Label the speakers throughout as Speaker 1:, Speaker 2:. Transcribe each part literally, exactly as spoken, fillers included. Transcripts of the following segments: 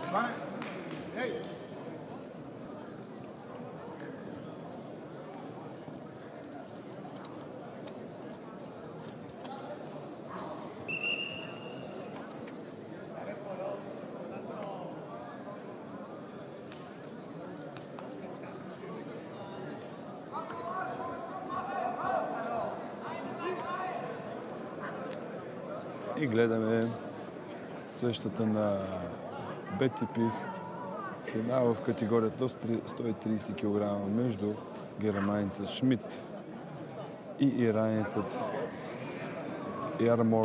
Speaker 1: И гледаме срещата на БТП финал в категорията до сто и тридесет килограма между германецът Шмидт и иранецът Ярмор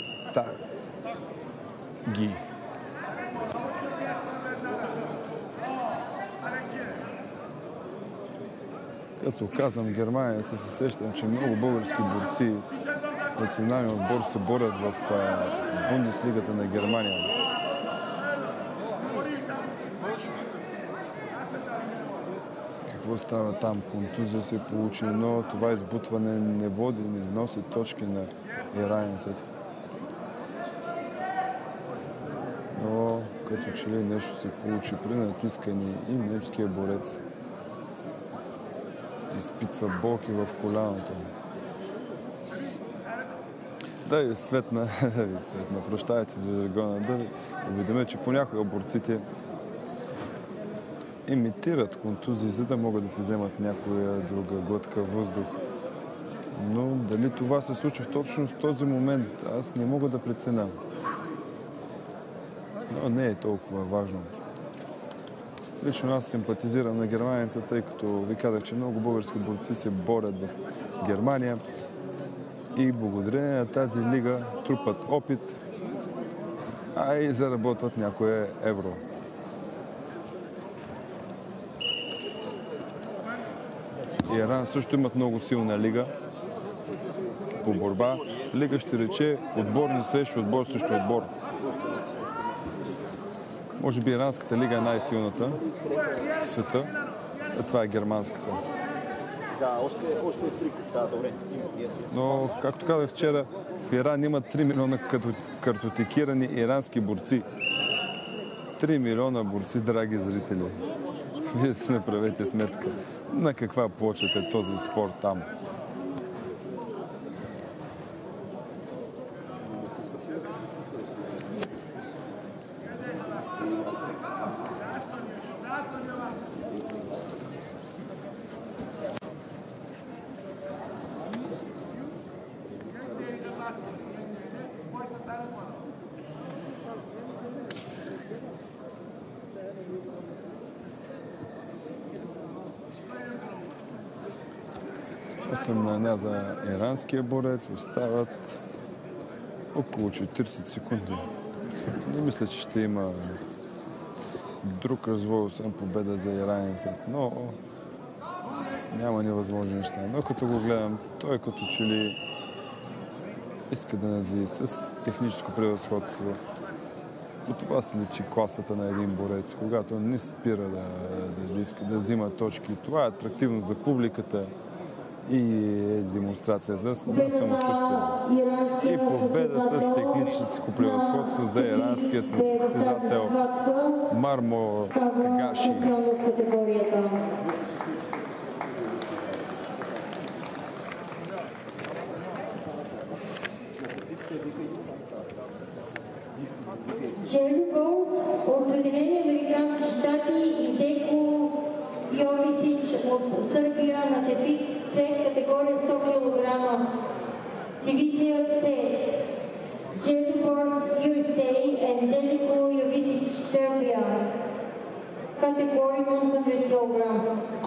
Speaker 1: Таги. Като казвам Германия, се сещам, че много български борци националния отбор се борят в Бундеслигата на Германия. Какво става там? Контузия се получи, но това избутване не води, не носи точки на иранецът. Но като че ли нещо се получи при натискане и немския борец изпитва болки в коляното. Да ви светна, да ви светна, прощайте за жаргона, да ви уведомя, че понякога борците имитират контузии, за да могат да си вземат някоя друга глътка въздух. Но дали това се случва точно в този момент, аз не мога да преценя. Но не е толкова важно. Лично аз симпатизирам на германеца, тъй като ви казах, че много български борци се борят в Германия и благодарение на тази лига трупат опит, а и заработват някое евро. Иран също имат много силна лига по борба. Лига ще рече отборни срещу отбор срещу отбор. Може би иранската лига е най-силната в света, след това е германската.
Speaker 2: Да, още, още е три. Да, добре.
Speaker 1: Но, както казах вчера, в Иран има три милиона картотекирани ирански борци. три милиона борци, драги зрители. Вие си направете сметка на каква плочат е този спорт там. осем на ня за иранския борец, остават около четиридесет секунди. Не мисля, че ще има друг развой, освен победа за иранецът, но няма невъзможни неща. Но като го гледам, той като че ли иска да надвие с техническо превъзходство. От това се личи класата на един борец, когато не спира да, да, да иска да взима точки. Това е атрактивно за публиката и е демонстрация за самочувствие. И победа с техническо превъзходство за иранския състезател Мармор Кагаши.
Speaker 3: Джереми Боунс от Съединени американски щати и Зейко Йовисич от Сърбия на тепих С категория сто килограма. Дивизия С. Джереми Боунс Ю Ес Ей and Zeljko Jovičić Serbia. Категория сто килограма.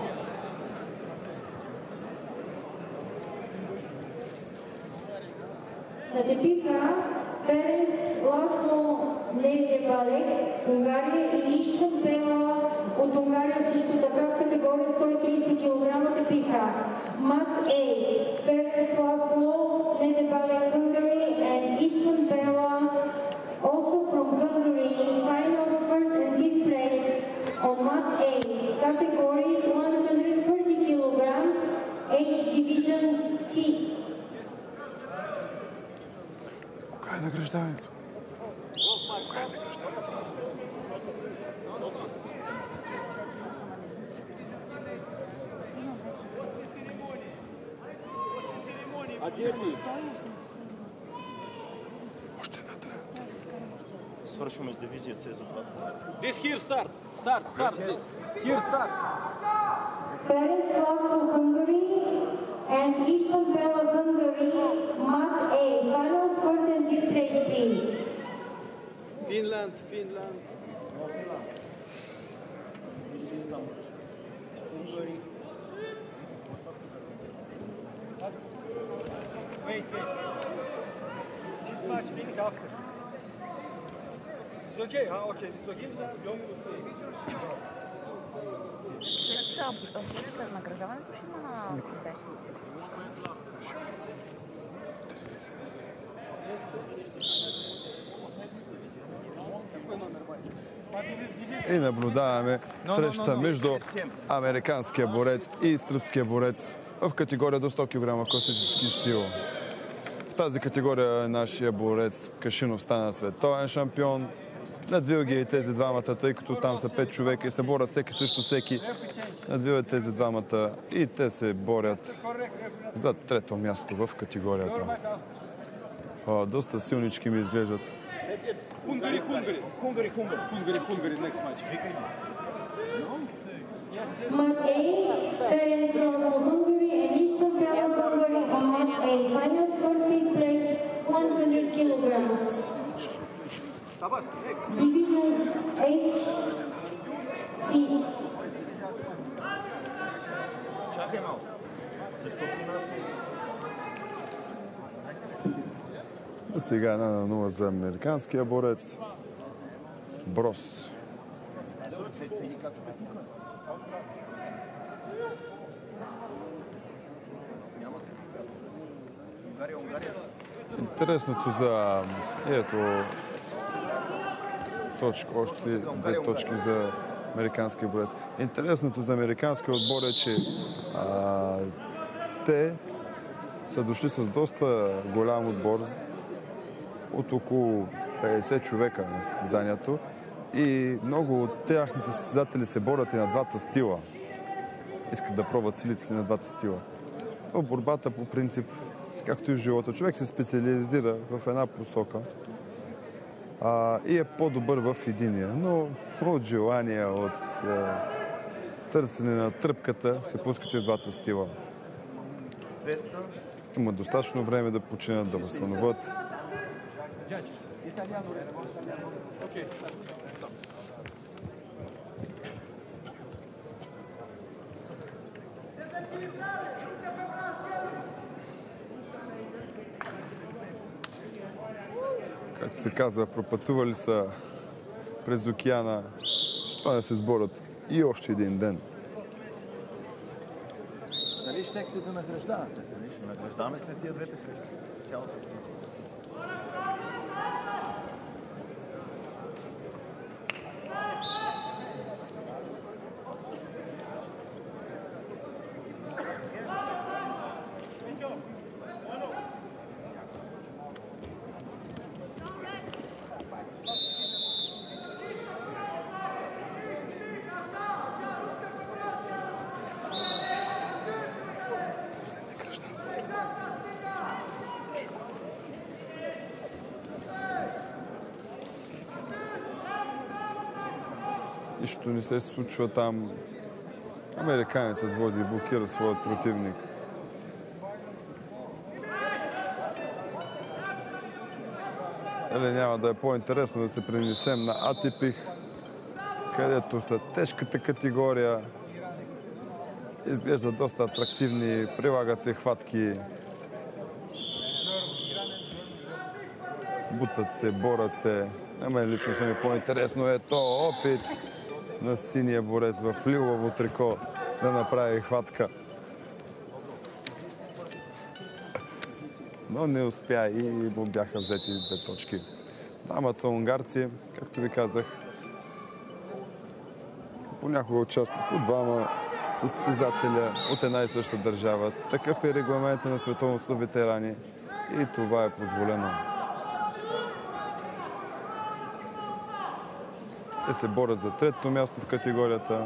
Speaker 3: На тепиха Ференц Ласло Недебалек, Унгария и Иштван Пела от Унгария също така в категория сто и тридесет килограма тепиха. Мат Ей, Ференц Ласло Недебалек, Hungary and Иштван Пела also from Hungary, finals third and fifth place on Mat A, category one hundred thirty kilograms, H division C.
Speaker 1: Кога е награждаването? Кога е награждаването?
Speaker 2: Свършваме с дивизия С за това.
Speaker 4: This here start. Start, start. This. Here start.
Speaker 3: Ferenc Laszlo, Hungary, and István Bela, Hungary, Mat A. Finals, fourth and fifth place, please.
Speaker 4: Finland, Finland. Hungary. Wait, wait. This match finish after. It's okay, huh? Okay, it's okay.
Speaker 5: След, след награждаването ще има конференция.
Speaker 1: И наблюдаваме среща между американския борец и сръбския борец в категория до сто килограма класически стил. В тази категория нашия борец Кашинов стана световен шампион. Надвил ги и тези двамата, тъй като там са пет човека и се борят всеки срещу всеки. Надвил и тези двамата и те се борят за трето място в категорията. О, доста силнички ми изглеждат.
Speaker 4: Hungary, Hungary, Hungary, Hungary, Hungary, Hungary, next match.
Speaker 3: Mat A, Ferenc Laszlo, Hungary, and István Bela, Hungary, on Mat A. Finals, fourth, fifth place, one hundred kilograms. Division H, C.
Speaker 2: Чакай малко. Защото нас е...
Speaker 1: Сега една на нула за американския борец Брос. Интересното за... Ето... Точка, още две точки за американския борец. Интересното за американския отбор е, че а, те са дошли с доста голям отбор от около петдесет човека на състезанието и много от тяхните състезатели се борят и на двата стила. Искат да пробват силите си на двата стила. Но борбата по принцип, както и в живота, човек се специализира в една посока а, и е по-добър в единия. Но от желание, от е, търсене на тръпката се пускат и в двата стила. Има достатъчно време да починат, да възстановят. Както се казва, пропътували са през океана, ще да се сборят и още един ден.
Speaker 2: Дали щехте да награждавате? Дали ще награждаваме след тия двете срещи? Цялото.
Speaker 1: Нищо не се случва там. Американецът води и блокира своят противник. Или няма да е по-интересно да се пренесем на Атипих, където са тежката категория. Изглеждат доста атрактивни, прилагат се хватки. Бутат се, борят се. На мен лично са ми по-интересно е то опит на синия борец в лилово трико да направи хватка. Но не успя и му бяха взети две точки. Дамата са унгарци, както ви казах. Понякога участват по двама състезателя от една и съща държава. Такъв е регламент на световното ветерани и това е позволено. Те се борят за третото място в категорията.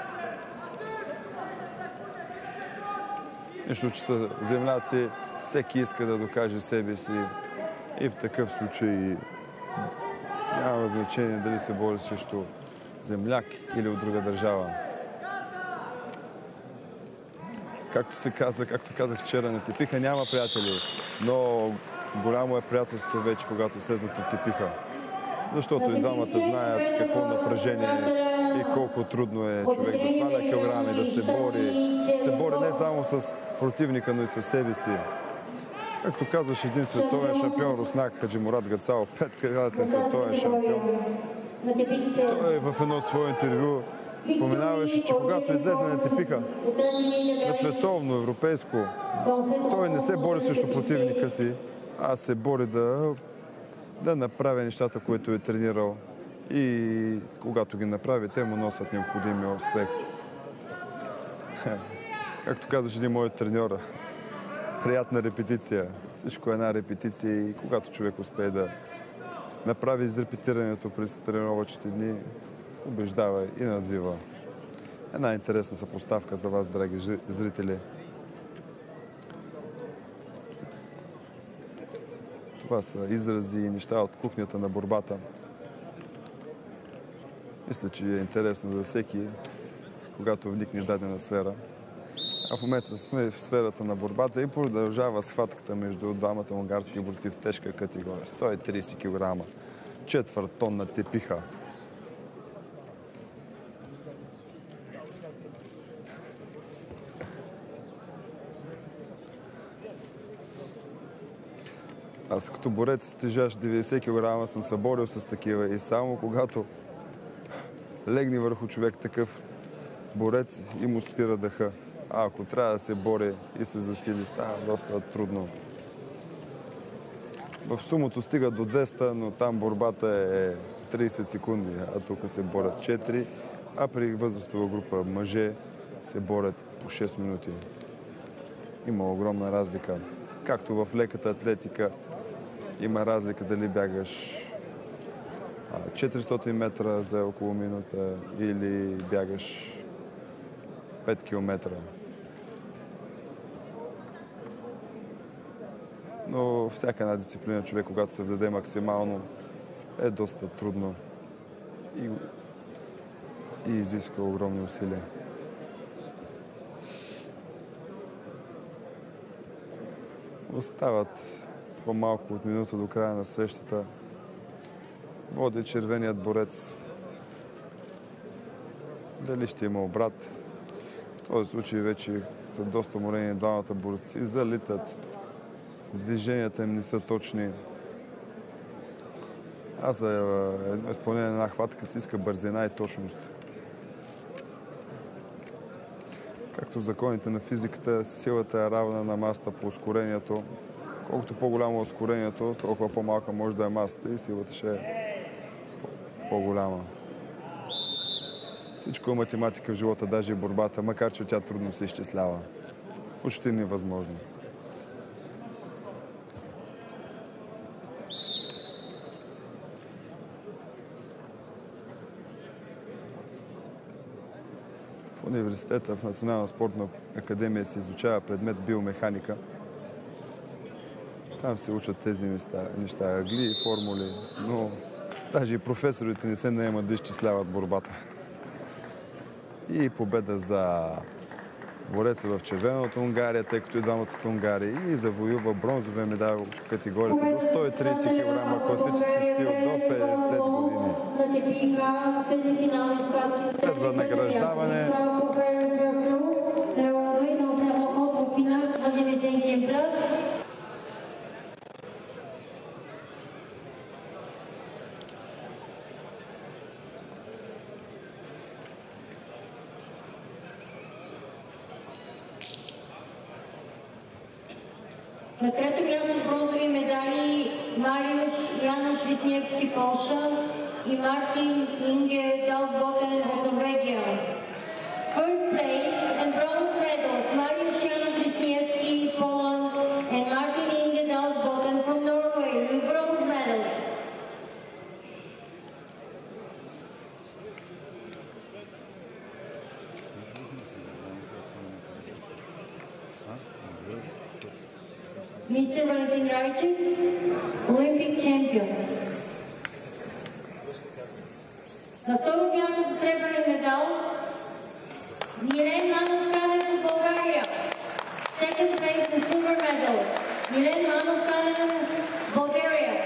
Speaker 1: Нищо, че са земляци, всеки иска да докаже себе си и в такъв случай няма значение дали се бори срещу земляк или от друга държава. Както се казва, както казах вчера, на тепиха няма приятели, но голямо е приятелство вече, когато слезнат от тепиха. Защото и двамата знаят какво напрежение и колко трудно е човек да сваля килограми, да се бори. Се бори не само с противника, но и със себе си. Както казваш един световен шампион руснак Хаджимурат Гацал, петкратен световен шампион. Той в едно свое интервю споменаваше, че когато излезе на тепиха на световно, европейско, той не се бори срещу противника си, а се бори да, да направи нещата, които е тренирал. И когато ги направи, те му носят необходимия успех. Както казваш един мой треньор, приятна репетиция. Всичко е една репетиция и когато човек успее да направи изрепетирането през тренировъчните дни, убеждава и надвива. Една интересна съпоставка за вас, драги зрители. Това са изрази и неща от кухнята на борбата. Мисля, че е интересно за всеки, когато вникне в дадена сфера. А в момента сме в сферата на борбата и продължава схватката между двамата унгарски борци в тежка категория. сто и тридесет килограма. Четвърт тонна тепиха. Аз като борец тежащ деветдесет килограма съм се борил с такива и само когато легне върху човек такъв борец и му спира дъха. А ако трябва да се бори и се засили, става доста трудно. В сумото стига до двеста, но там борбата е тридесет секунди, а тук се борят четири, а при възрастова група мъже се борят по шест минути. Има огромна разлика. Както в леката атлетика има разлика дали бягаш четиристотин метра за около минута или бягаш пет километра. Но всяка една дисциплина човек, когато се вдаде максимално, е доста трудно и, и изисква огромни усилия. Остават по-малко от минута до края на срещата. Води червеният борец. Дали ще има обрат? В този случай вече са доста уморени двамата борци. Залитат. Движенията им не са точни. А за едно изпълнение на една хватка се иска бързина и точност. Както в законите на физиката, силата е равна на масата по ускорението. Колкото по-голямо е ускорението, толкова по-малка може да е масата и силата ще е по-голяма. Всичко е математика в живота, даже и борбата, макар че тя трудно се изчислява. Почти невъзможно. В университета, в Национална спортна академия се изучава предмет биомеханика. Там се учат тези неща, неща агли и формули, но даже и професорите не се наемат да изчисляват борбата. И победа за бореца в червеното Унгария, тъй като и двамата от Унгария, и завоюва бронзовия медал в категорията до сто и тридесет килограма, класически стил до петдесет години. Следва награждаване.
Speaker 3: На трето място бронзови медали Мариуш Януш Вишневски, Полша, и Мартин Инге Далсботен от Норвегия. Third place and bronze medals Mariusz Janusz Wisniewski, Poland, and Martin Inge Dalsboten from Norway with bronze medals. мистер Валентин Райчев, Олимпик чемпион. На второ място с сребърен медал Милен Манов Канев от България. Second place in silver medal Милен Манов Канев, България.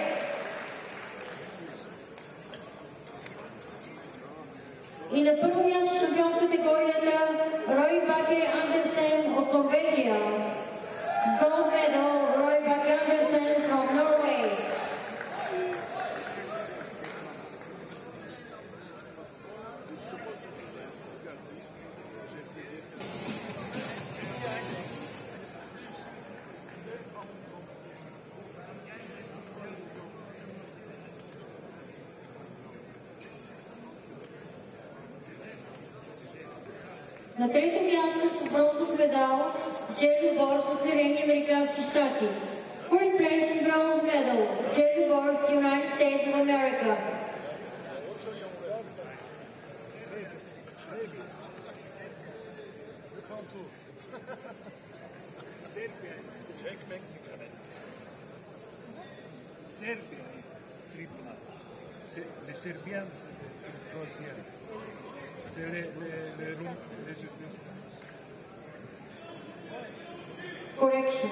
Speaker 3: И на първо място шампион в категорията Рой Баке Андерсен от Норвегия. Gold medal Roy Bakke Andersen from Norway. На трето място с бронзов медал Джерри Борс от Съединени американски щати. First place in bronze medal Джерри Борс, United States of America.
Speaker 6: Serbia tripla. Les Serbians troisième. C'est les les les résultats.
Speaker 3: Correction.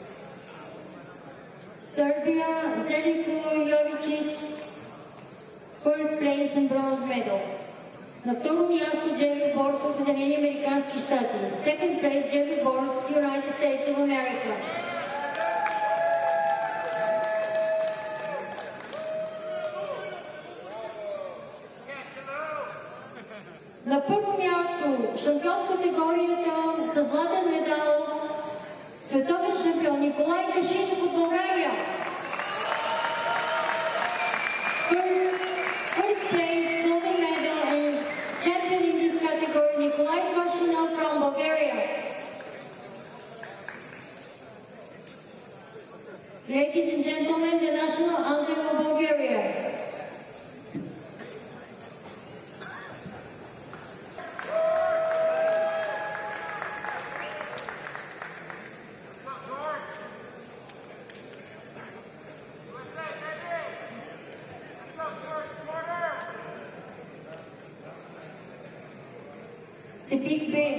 Speaker 3: Serbia, Zeljko Jovičić, first place in bronze medal. На второ място Джерри Борс от Съединени американски щати. Second place Джерри Борс, United States of America. На първо място шампион в категорията с златен медал световен шампион Николай Кашинов от България. First place golden medal and champion in this category Nikolai Kashinov from Bulgaria. Ladies and gentlemen, the national anthem of Bulgaria. The Big Big.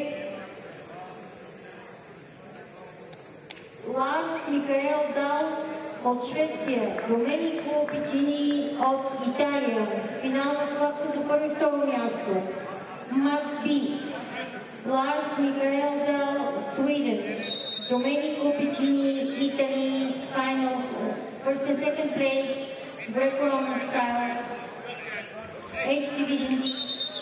Speaker 3: Lars Mikael Dahl от Швеция, Доменико Пичини от Италия. Финална схватка за първо и второ място. Мат Би. Lars Mikael Dahl, Sweden. Domenico Piccini, Italy. Finals. First and second place. Greco-Roman style. H Division D.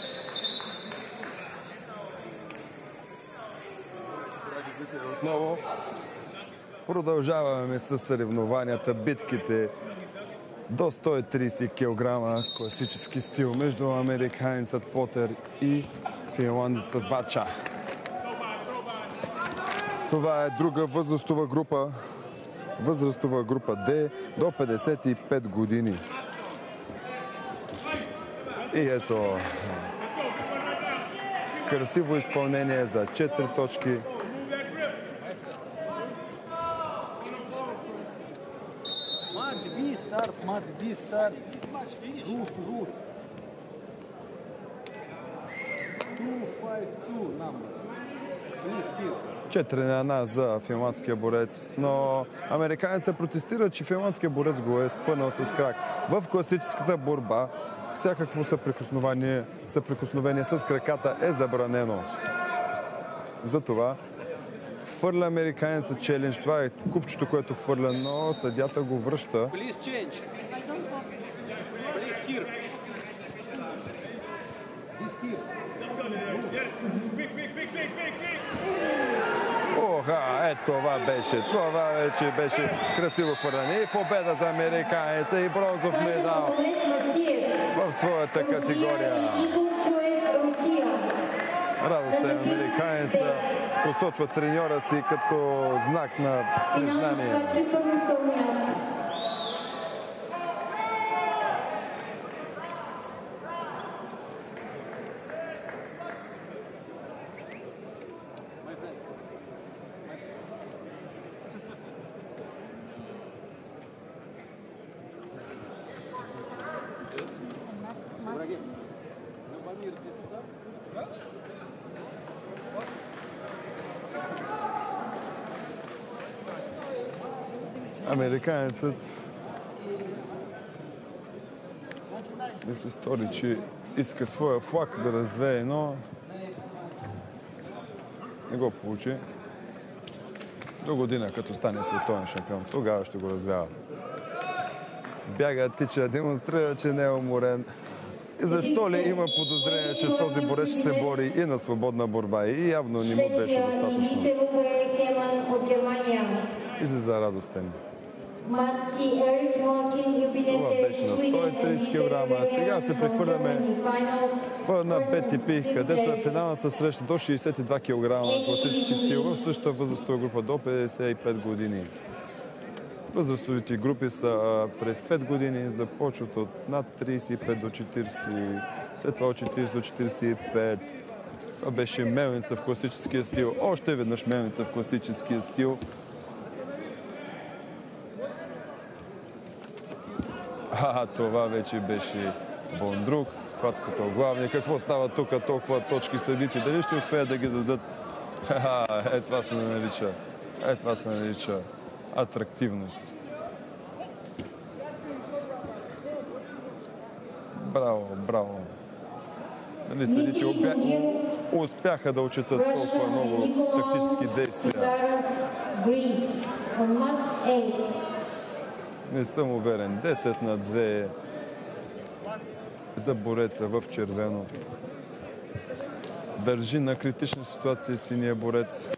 Speaker 1: Отново продължаваме с съревнованията, битките до сто и тридесет килограма класически стил между американецът Потър и финландецът Вача. Това е друга възрастова група, възрастова група Д до петдесет и пет години. И ето красиво изпълнение за четири точки.
Speaker 2: Start, match B start. Root, root. two five two number.
Speaker 1: четири на една за финландския борец, но американецът протестира, че финландския борец го е спънал с крак. В класическата борба всякакво съприкосновение, съприкосновение с краката е забранено. Затова хвърля американеца челендж. Това е купчето, което хвърля, но съдята го връща. Оха, е това беше. Това вече беше красиво хвърляне. И победа за американеца и бронзов медал в своята категория. Радостта е американеца. Посочва треньора си като знак на признание. американецът ми се стори, че иска своя флаг да развее, но не го получи. До година, като стане световен шампион, тогава ще го развява. Бяга, тича, демонстрира, че не е уморен. И защо ли има подозрение, че този борец ще се бори и на свободна борба? И явно не му беше достатъчно. Излиза радостен. Това беше на сто и тридесет килограма. Сега се прехвърляме на Бети Пих, където е финалната среща до шейсет и два килограма на класически стил в същата възрастова група до петдесет и пет години. Възрастовите групи са през пет години, започват от над тридесет и пет до четиридесет, след това от четиридесет до четиридесет и пет. Това беше мелница в класическия стил. Още веднъж мелница в класическия стил. А, това вече беше Бондрук, хватката главния. Какво става тук? Толкова точки следите. Дали ще успеят да ги дадат? Ха-ха, е това се нарича. Е това се нарича атрактивност. Браво, браво. Нали следите успя... успяха да отчитат толкова много тактически действия. Не съм уверен. десет на две за бореца в червено. Държи на критична ситуация синия борец.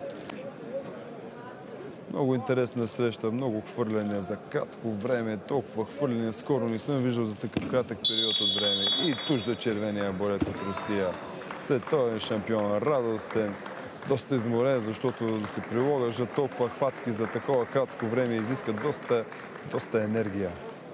Speaker 1: Много интересна среща, много хвърляния за кратко време, толкова хвърляния скоро не съм виждал за такъв кратък период от време. И туж за червения борец от Русия. Световен шампион, радостен, доста изморен, защото да се приложат толкова хватки за такова кратко време изискат доста, доста енергия.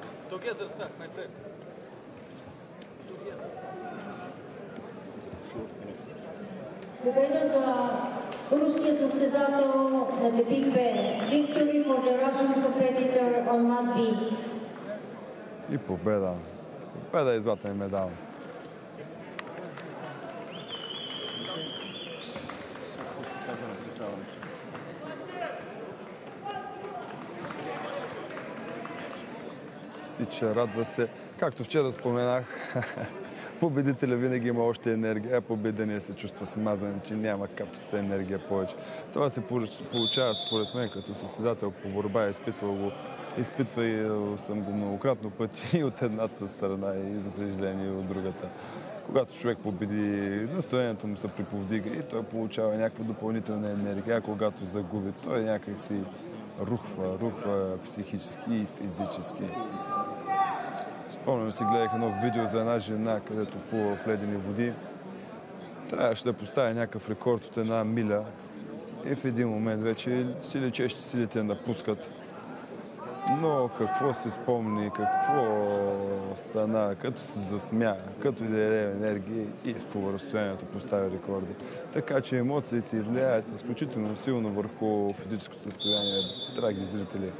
Speaker 3: Победа за руския състезател на The Big Ben. Victory for the Russian competitor on mat B.
Speaker 1: И победа. Победа и златен медал. Тича, радва се. Както вчера споменах, победителя винаги има още енергия, а победения се чувства смазан, че няма капсата енергия повече. Това се получава според мен като състезател по борба, изпитвал го, изпитва и съм го многократно пъти и от едната страна и за съжаление и от другата. Когато човек победи, настроението му се приповдига и той получава някаква допълнителна енергия, а когато загуби, той някак си рухва, рухва психически и физически. Спомням си, гледах едно видео за една жена, където плува в ледени води. Трябваше да поставя някакъв рекорд от една миля и в един момент вече си лечещи силите напускат. Но какво си спомни, какво стана, като се засмя, като и да даде енергия и изплува разстоянието, поставя рекорди. Така че емоциите влияят изключително силно върху физическото състояние, драги зрители.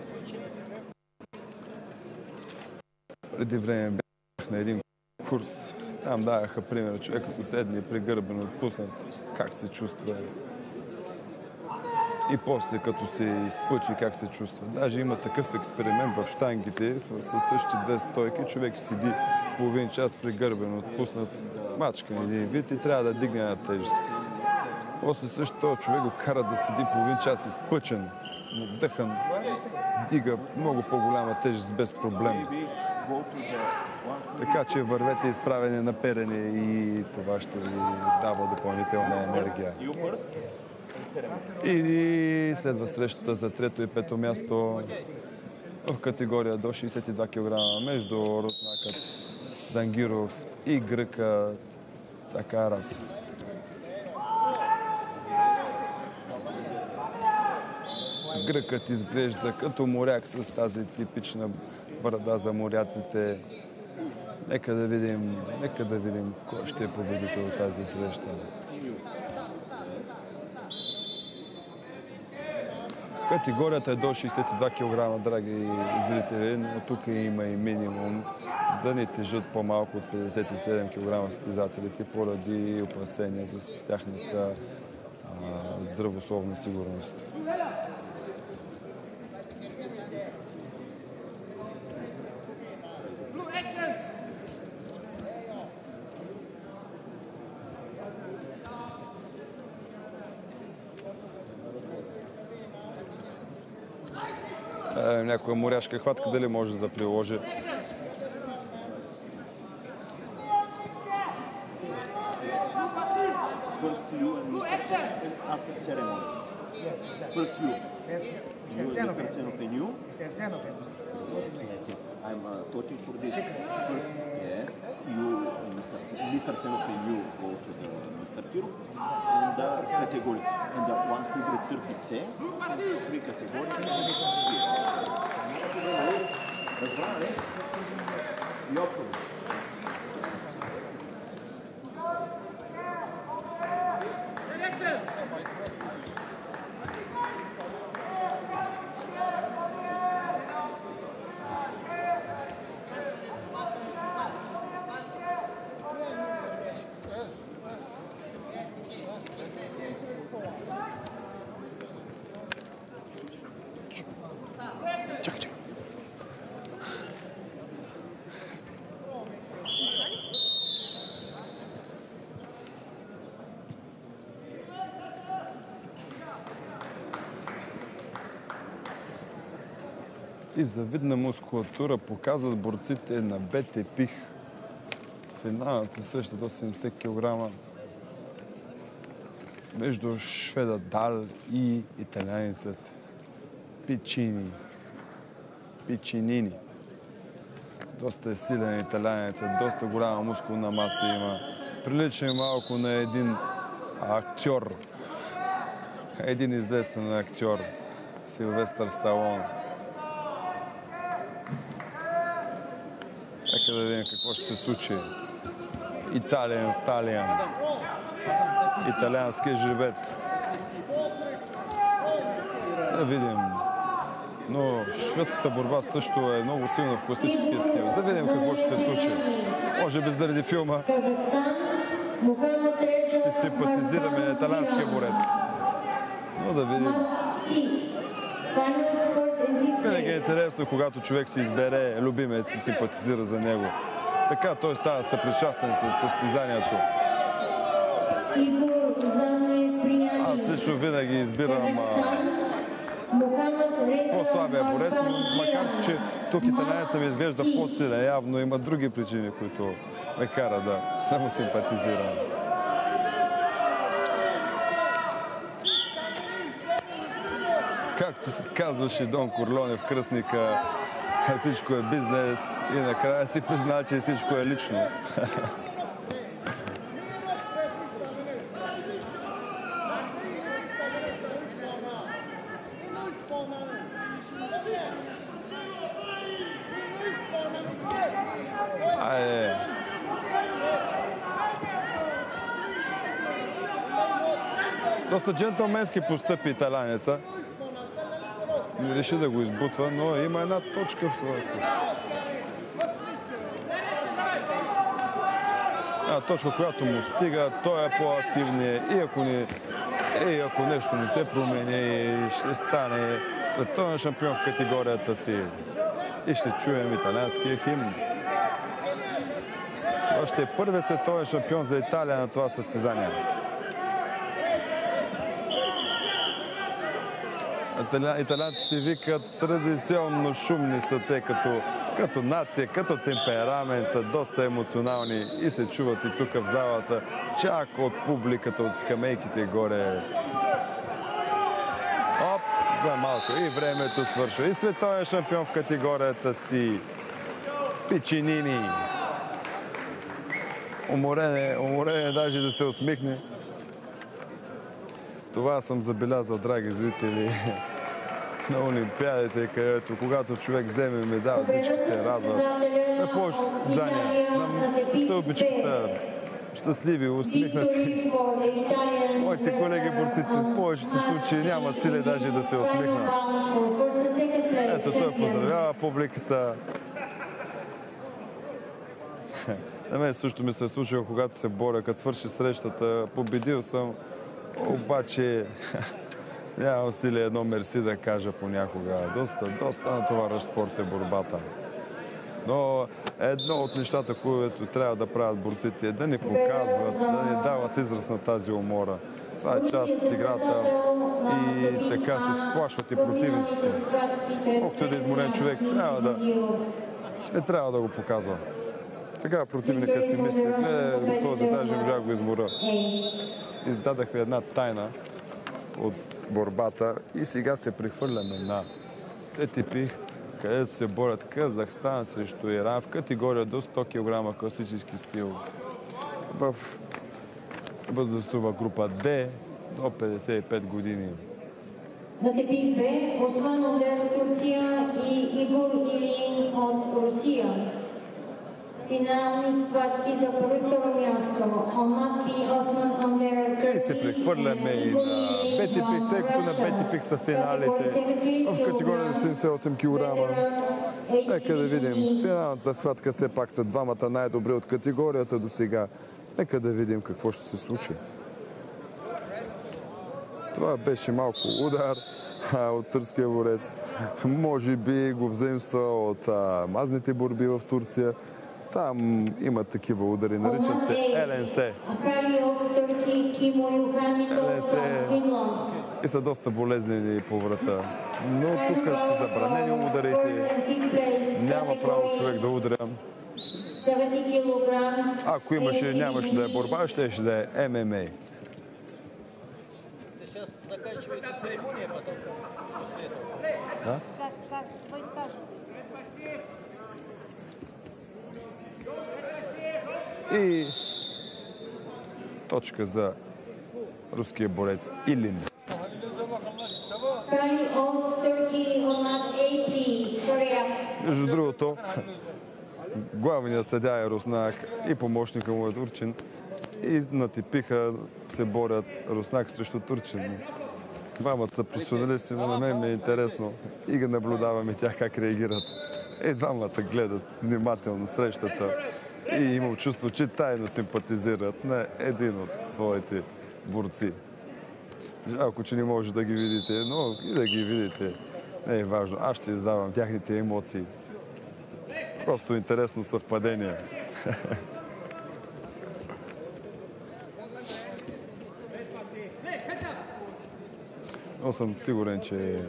Speaker 1: Преди време бях на един курс. Там даваха пример, човек като седне пригърбен, отпуснат, как се чувства. И после като се изпъчи, как се чувства. Даже има такъв експеримент в щангите, със същи две стойки. Човек седи половин час пригърбен, отпуснат, смачкан един вид и трябва да дигне една тежест. После също този човек го кара да седи половин час изпъчен, отдъхан, дига много по-голяма тежест без проблем. Така че вървете изправени, наперени и това ще ви дава допълнителна енергия. И следва срещата за трето и пето място в категория до шейсет и два килограма между руснакът Зангиров и гръкът Цакарас. Гръкът изглежда като моряк с тази типична брада за моряците. Нека да видим, нека да видим кой ще е победител от тази среща. Категорията е до шейсет и два килограма, драги зрители, но тук има и минимум да не тежат по-малко от петдесет и седем килограма състезателите поради опасения за тяхната а, здравословна сигурност. направим някоя моряшка хватка, дали може да приложи.
Speaker 2: First you and Mister and after ceremony.
Speaker 7: Yes, exactly.
Speaker 2: First you.
Speaker 7: Yes,
Speaker 2: You,
Speaker 7: Mister
Speaker 2: Mister
Speaker 7: Zenofen.
Speaker 2: Zenofen, you.
Speaker 7: Mister Zenofen.
Speaker 2: Yes, yes. I'm uh, talking for this. First, yes, you, Mister Z- Mister Zenofen, you go to the Mister Kirov and the category. And the one thirty C, three category. Разбра, не? Йоко.
Speaker 1: Чакай, чакай. И завидна мускулатура показват борците на БТ Пих. Финалът се среща до седемдесет килограма между шведа Дал и италианецът Пичини. Пичинини. Доста е силен италианецът, доста голяма мускулна маса има. Прилича и малко на един актьор. Един известен актьор. Силвестър Сталон. Нека да видим какво ще се случи. Италиан, Сталиан. Италиански жеребец. Да видим. Но шведската борба също е много силна в класическия стил. Да видим какво ще се случи. Може би заради филма ще симпатизираме на италианския борец. Но да видим. Винаги е интересно, когато човек си избере любимец и симпатизира за него. Така той става съпричастен с състезанието. Аз лично винаги избирам по-слабия борец, макар че тук италианецът ми изглежда по-силен. Явно има други причини, които ме кара да, да му симпатизирам. Както се казваше Дон Корлеоне в Кръстника, всичко е бизнес и накрая си призна, че всичко е лично. Айде. Доста джентълменски постъпи италианеца. Не реши да го избутва, но има една точка в това. Една точка, която му стига, той е по-активният и ако, не, и ако нещо не се промени, ще стане световен шампион в категорията си. И ще чуем италианския химн. Това ще е първият световен шампион за Италия на това състезание. Италианците викат традиционно шумни са те като, като нация, като темперамент, са доста емоционални и се чуват и тук в залата, чак от публиката, от скамейките горе. Оп, за малко и времето свършва. И световен шампион в категорията си Пичинини. Уморен е, уморен е даже да се усмихне. Това съм забелязал, драги зрители, на Олимпиадите, където когато човек вземе медал, всички се радват. На повечето състезания, на стълбичката, щастливи, усмихнати. Моите колеги борците в повечето случаи нямат сили даже да се усмихнат. Ето, той поздравява публиката. На мен също ми се е случило, когато се боря, като свърши срещата, победил съм. Обаче нямам сили едно мерси да кажа понякога. Доста, доста натоварващ спорт е борбата. Но едно от нещата, които трябва да правят борците, е да ни показват, да ни дават израз на тази умора. Това е част от играта и така се сплашват и противниците. Колкото е да изморен човек, трябва да... не трябва да го показва. Сега противника си мисли, не, този даже можа го измора. Издадахме една тайна от борбата и сега се прехвърляме на Те Ти Пи, където се борят Казахстан срещу Иран в категория до сто килограма класически стил. В възрастова група Д до петдесет и пет години.
Speaker 3: На Тепих Б, Осман Ондер от Турция и Игор Илин от Русия. Финални схватки за първо и второ място. Омат Би Осман Ондер.
Speaker 1: И се прехвърляме и на Пе Ти Пик, тъй като на Пе Ти Пик са финалите в категория седемдесет и осем килограма. Нека да видим. Финалната схватка все пак са двамата най-добри от категорията до сега. Нека да видим какво ще се случи. Това беше малко удар а, от турския борец. Може би го взаимства от а, мазните борби в Турция. Там има такива удари, наричат се Ел Ен Се. Ел Ен Се и са доста болезнени по врата. Но тук са забранени ударите. Няма право човек да удря. Ако имаше, нямаше да е борба, ще ще да е Ем Ем Ей.
Speaker 7: Заканчивается церемония, потом что? После этого.
Speaker 1: Да?
Speaker 5: Как, как вы скажете?
Speaker 1: И точка за руския борец Илин. Между другото, главният съдия е руснак и помощника му е турчин. И на Тепиха се борят руснак срещу турчин. Двамата са професионалисти, но на мен ми е интересно и ги наблюдаваме тях как реагират. И двамата гледат внимателно срещата и имам чувство, че тайно симпатизират на един от своите борци. Жалко, че не може да ги видите, но и да ги видите не е важно. Аз ще издавам тяхните емоции. Просто интересно съвпадение. Но съм сигурен, че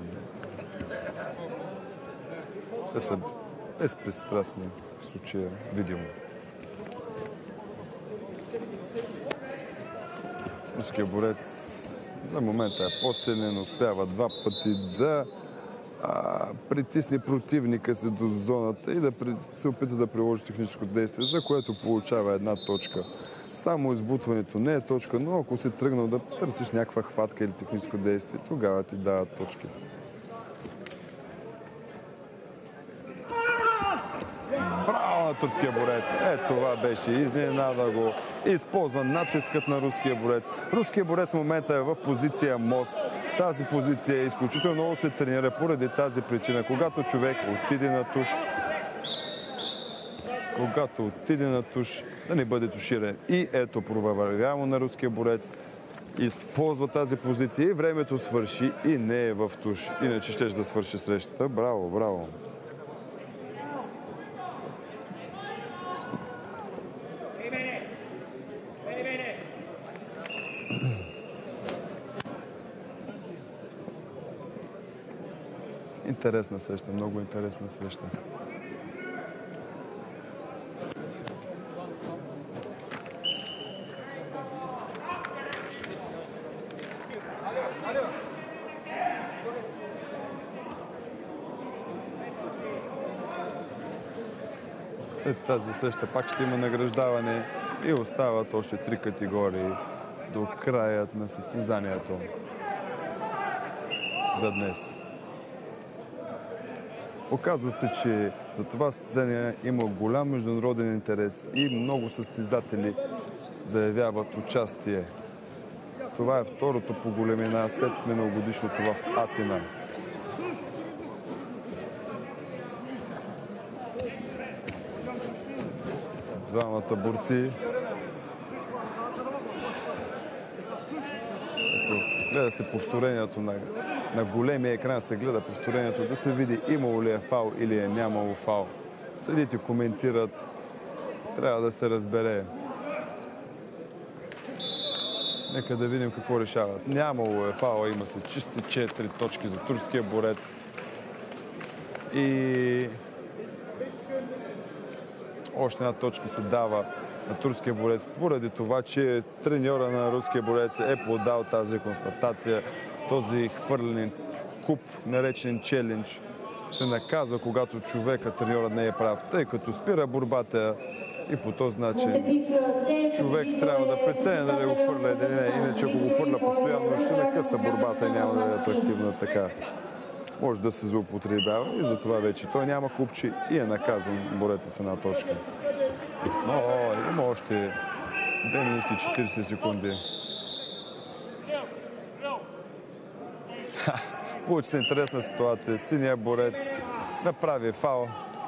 Speaker 1: те са безпристрастни в случая, видимо. Руския борец за момента е по-силен, успява два пъти да а, притисне противника си до зоната и да се опита да приложи техническо действие, за което получава една точка. Само избутването не е точка, но ако си тръгнал да търсиш някаква хватка или техническо действие, тогава ти дават точки. Браво на турския борец! Е, това беше изненада го. Използва натискът на руския борец. Руския борец в момента е в позиция мост. Тази позиция е изключително много се тренира поради тази причина. Когато човек отиде на туш, когато отиде на туш, да не бъде туширан. И ето проверява на руския борец. Използва тази позиция и времето свърши и не е в туш. Иначе щеш да свърши срещата. Браво, браво! Интересна среща, много интересна среща. След тази среща пак ще има награждаване и остават още три категории до краят на състезанието за днес. Оказва се, че за това състезание има голям международен интерес и много състезатели заявяват участие. Това е второто по големина след миналогодишното в Атина. Двамата борци. Ето, гледа се повторението на, на големия екран, се гледа повторението, да се види имало ли е фаул или е нямало фаул. Съдите коментират, трябва да се разбере. Нека да видим какво решават. Нямало е фаула, има се чисти четири точки за турския борец. И още една точка се дава на турския борец, поради това, че треньора на руския борец е подал тази констатация. Този хвърлен куп, наречен челендж, се наказва, когато човека, треньорът не е прав, тъй като спира борбата и по този начин човек трябва да преценя дали го хвърля или не, иначе ако го хвърля постоянно ще накъса борбата и няма да е атрактивна така. Може да се злоупотребява и затова вече той няма купчи и е наказан борецът с една точка. Но о, има още две минути и четиридесет секунди. Получи се интересна ситуация. Синия борец направи фаул.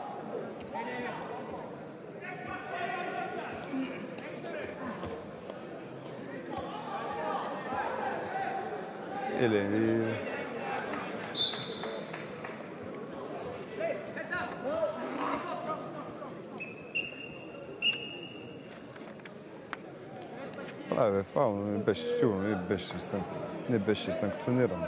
Speaker 1: Или... Прави фаул, но не беше сигурно, не беше, не беше санкциониран.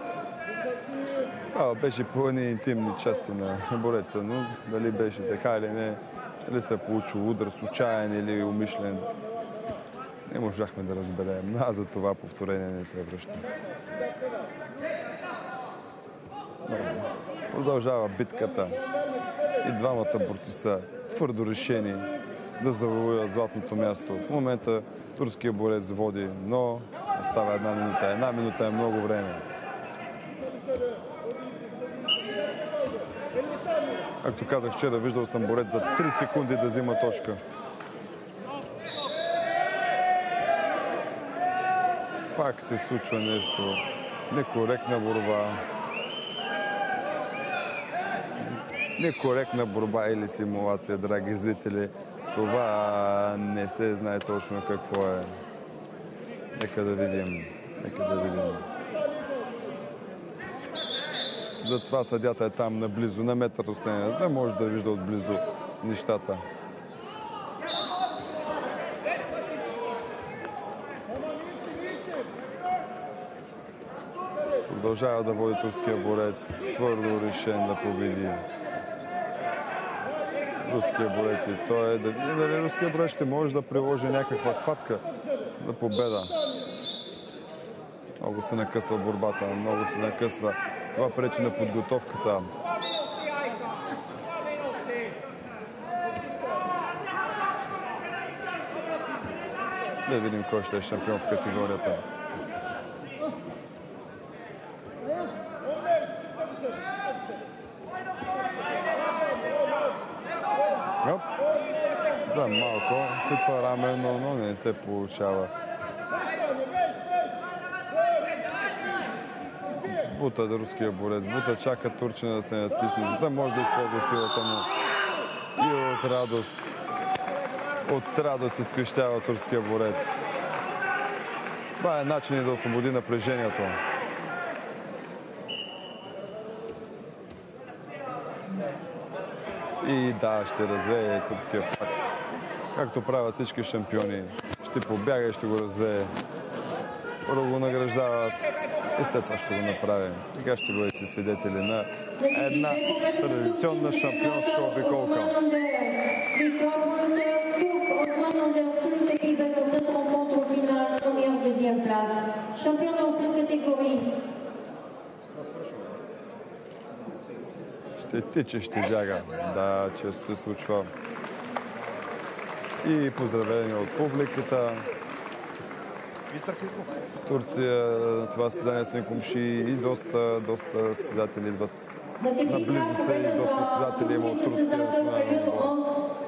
Speaker 1: Фаул беше по едни интимни части на бореца, но дали беше така или не, дали се е получил удар случайен или умишлен, не можахме да разберем, а за това повторение не се връща. Продължава битката и двамата борци са твърдо решени да завоюват златното място. В момента турския борец води, но остава една минута. Една минута е много време. Както казах вчера, виждал съм борец за три секунди да взима точка. Пак се случва нещо. Некоректна борба. Некоректна борба или симулация, драги зрители. Това не се знае точно какво е. Нека да видим. Нека да видим. Затова съдята е там наблизо, на метър разстояние, за да може да вижда отблизо нещата. Продължава да води турския борец, твърдо решен да победи руския борец. И той е да види дали руския борец ще може да приложи някаква хватка за победа. Много се накъсва борбата, много се накъсва. Това пречи на подготовката. Да видим кой ще е шампион в категорията. Оп. За малко. Кътва рамено, но не се получава. Бута да руския борец. Бута чака турчина да се натисне, за да може да използва силата му. И от радост, от радост изкрещява турския борец. Това е начин да освободи напрежението. И да, ще развее турския факт. Както правят всички шампиони. Ще побяга и ще го развее. Първо го награждават и след това ще го направим. Сега ще бъдете свидетели на една традиционна шампионска обиколка. Ще тича, ще бяга. Да, често се случва. И поздравления от публиката. Турция, това състезание са комши и доста, доста състезатели идват. Наблизо са и доста състезатели има от турския национален отбор.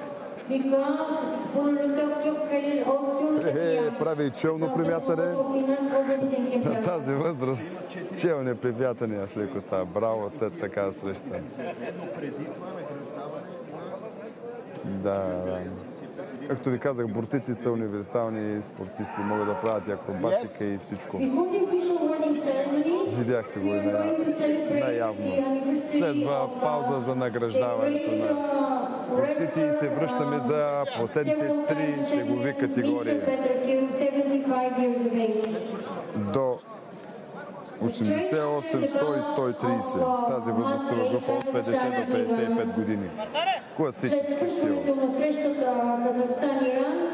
Speaker 1: Е, прави и челно привятане. На тази възраст челни привятания с лекота. Браво след така среща. Да, да. Както ви казах, борците са универсални спортисти, могат да правят и акробатика и всичко. Видяхте го и най-явно. Следва пауза за награждаването на борците и се връщаме за последните три тегови категории. До осемдесет и осем, сто и сто и тридесет в тази възрастова група от петдесет до петдесет и пет години. Класически стил.
Speaker 3: След завършването на срещата Казахстан-Иран